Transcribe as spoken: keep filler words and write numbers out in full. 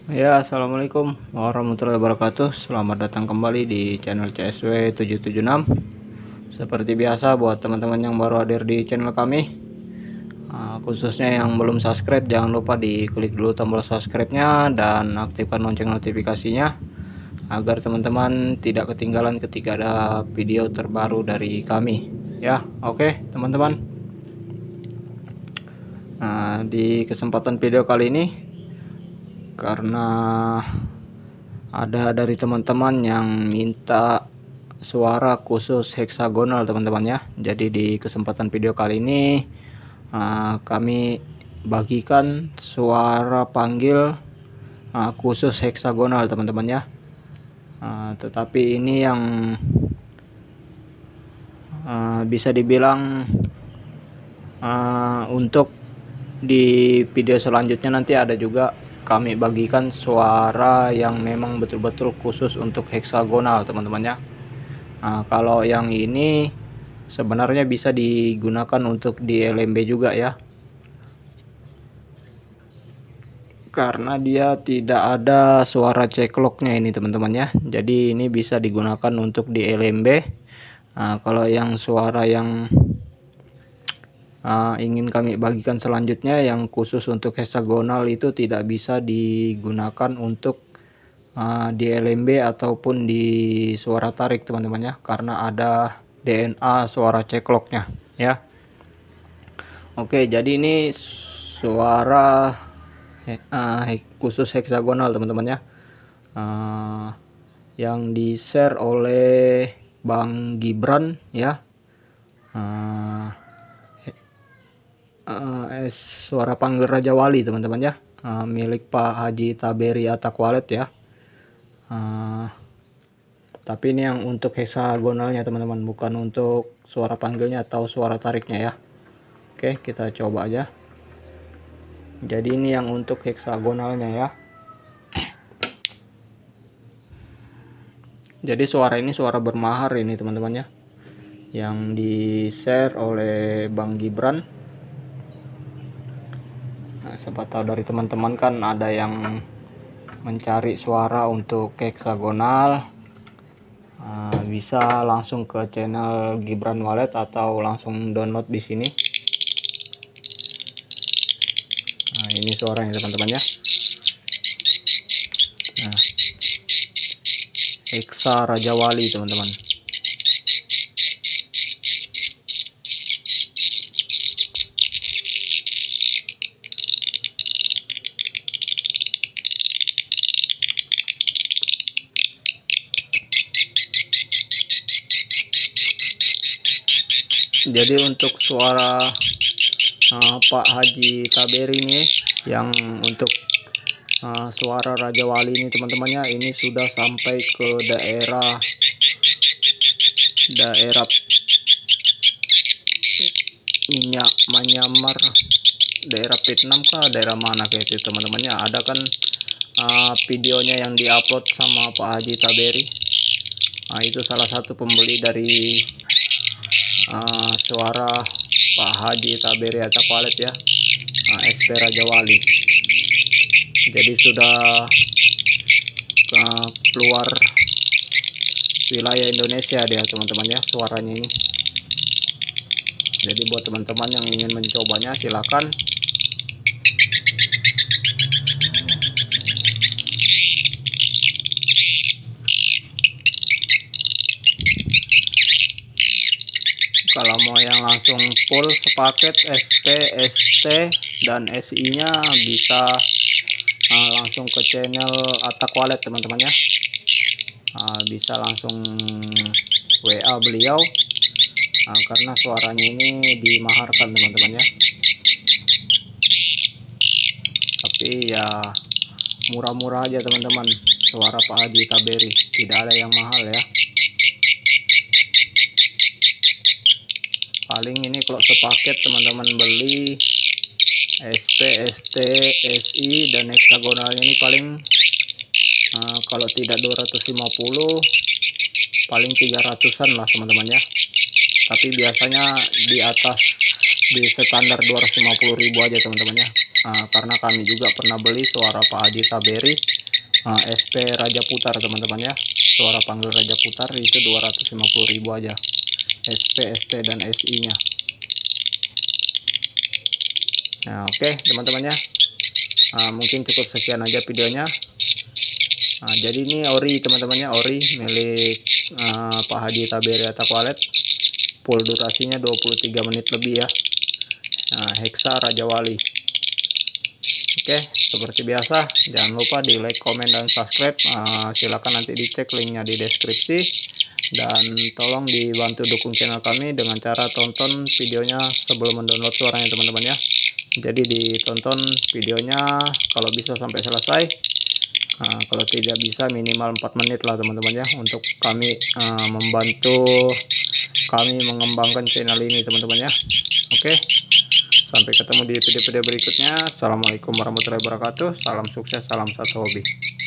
Ya, assalamualaikum warahmatullahi wabarakatuh. Selamat datang kembali di channel C S W tujuh tujuh enam. Seperti biasa, buat teman-teman yang baru hadir di channel kami, uh, khususnya yang belum subscribe, jangan lupa diklik dulu tombol subscribe-nya dan aktifkan lonceng notifikasinya agar teman-teman tidak ketinggalan ketika ada video terbaru dari kami. Ya, oke teman-teman. Nah, di kesempatan video kali ini, karena ada dari teman-teman yang minta suara khusus heksagonal teman-teman ya. Jadi di kesempatan video kali ini uh, kami bagikan suara panggil uh, khusus heksagonal teman-teman ya. Uh, tetapi ini yang uh, bisa dibilang uh, untuk di video selanjutnya nanti ada juga kami bagikan suara yang memang betul-betul khusus untuk heksagonal teman-teman ya. Nah, kalau yang ini sebenarnya bisa digunakan untuk di L M B juga ya, karena dia tidak ada suara cekloknya ini teman-teman ya. Jadi ini bisa digunakan untuk di L M B. Nah, kalau yang suara yang uh, ingin kami bagikan selanjutnya yang khusus untuk heksagonal itu tidak bisa digunakan untuk uh, di L M B ataupun di suara tarik teman-teman ya, karena ada D N A suara cekloknya ya. Oke, jadi ini suara uh, khusus heksagonal teman-teman ya, uh, yang di share oleh Bang Gibran ya. uh, Uh, suara panggil Raja Wali teman-teman ya, uh, milik Pak Haji Taberi Atakwalet ya. Uh, tapi ini yang untuk heksagonalnya teman-teman, bukan untuk suara panggilnya atau suara tariknya ya. Oke, kita coba aja. Jadi ini yang untuk heksagonalnya ya. Jadi suara ini suara bermahar ini teman-teman ya, yang di share oleh Bang Gibran. Nah, siapa tahu dari teman-teman kan ada yang mencari suara untuk heksagonal, uh, bisa langsung ke channel Gibran Wallet atau langsung download di sini. Nah, ini suaranya teman-teman ya. Nah, Heksa Raja Wali teman-teman. Jadi untuk suara uh, Pak Haji Taberi ini, yang untuk uh, suara Raja Wali ini teman-temannya, ini sudah sampai ke daerah daerah Minyak Manyamar, daerah Vietnam kah, daerah mana kayak itu teman-temannya. Ada kan uh, videonya yang diupload sama Pak Haji Taberi. Nah, itu salah satu pembeli dari Uh, suara Pak Haji Taberi Atakwalet ya, uh, S P Raja Wali. Jadi sudah uh, keluar wilayah Indonesia dia teman-teman ya suaranya ini. Jadi buat teman-teman yang ingin mencobanya silakan. Kalau mau yang langsung full sepaket S P, S T dan S I nya bisa uh, langsung ke channel Atakwalet teman-teman ya. Uh, bisa langsung W A beliau, uh, karena suaranya ini dimaharkan teman-teman ya. Tapi ya murah-murah aja teman-teman, suara Pak Haji Taberi tidak ada yang mahal ya. Paling ini kalau sepaket teman-teman beli S P, S T, S I dan heksagonalnya ini paling uh, kalau tidak dua ratus lima puluh paling tiga ratusan lah teman-teman ya. Tapi biasanya di atas, di standar dua ratus lima puluh ribu aja teman-teman ya. Uh, karena kami juga pernah beli suara Pak Haji Taberi uh, S P Raja Putar teman-teman ya, suara panggil Raja Putar itu dua ratus lima puluh ribu aja, S P, S T dan S I nya. Nah oke okay, teman-teman ya, uh, mungkin cukup sekian aja videonya. Nah, jadi ini ori teman-temannya, ori milik uh, Pak Hadi Taberia Takwalet, full durasinya dua puluh tiga menit lebih ya. Nah, Hexa Raja Wali. Oke, seperti biasa jangan lupa di like, komen, dan subscribe. Uh, silakan nanti dicek linknya di deskripsi, dan tolong dibantu dukung channel kami dengan cara tonton videonya sebelum mendownload suaranya teman-teman ya. Jadi ditonton videonya kalau bisa sampai selesai. Nah, kalau tidak bisa minimal empat menit lah teman-teman ya, untuk kami uh, membantu kami mengembangkan channel ini teman-teman ya. Oke, sampai ketemu di video-video berikutnya. Assalamualaikum warahmatullahi wabarakatuh. Salam sukses, salam satu hobi.